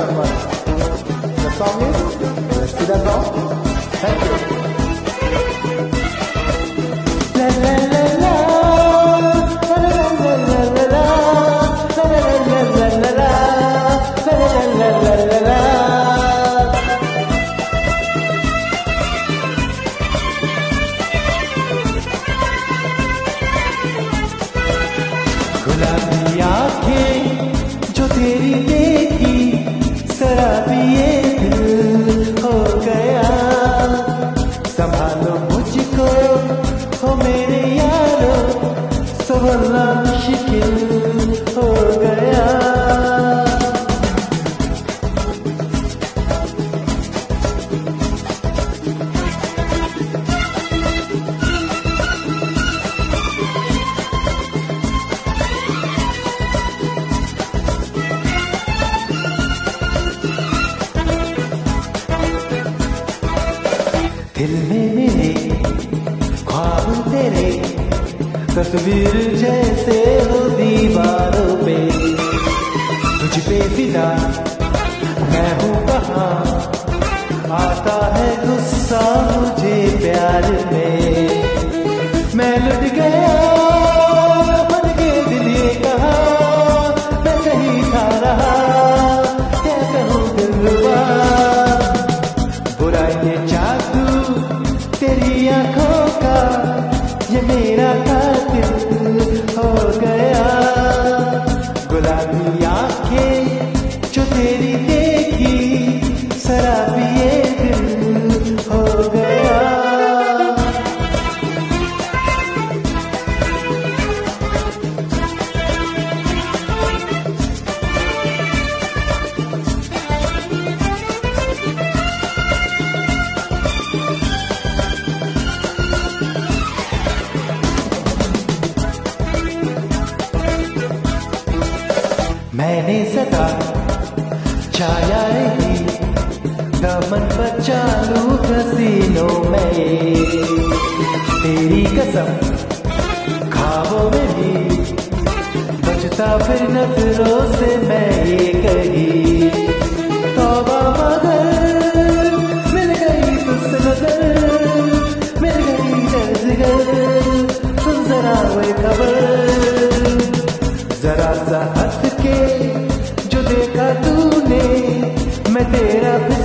very much. The song is, let's see that song. Thank you. La la la la, la la la la la la, la la la la la la, la la la la la. गुलाबी आँखें जो तेरी देखी, शराबी ये दिल हो गया। संभालो मुझको हो मेरे यारो, संभलना मुश्किल हो गया। दिल में मेरे ख्वाब तेरे, तस्वीर जैसे हो दीवारों पे। तुझ पे फिदा मैं हूँ कहाँ, आता है गुस्सा मुझे प्यार में। मैं लुट गया बन के दिल ये कहा, मैं कहीं था रहा क्या कहूँ दिलरुबा। बुरा ये जादू तेरी आंखों का, ये मेरा कातिल हो गया। गुलाबी आंखें जो तेरी देखी, शराबी ये दिल हो गया। मैंने सदा छाया रही दामन पर चालू हसीनों में। तेरी कसम ख्वाबों में भी बचता फिर नजरों से मैं ये कही। तौबा मगर मिल गई तुझसे नजर, मिल गई नजर, सुन जरा वो खबर। जरा सा हंस के जो देखा तूने, मैं तेरा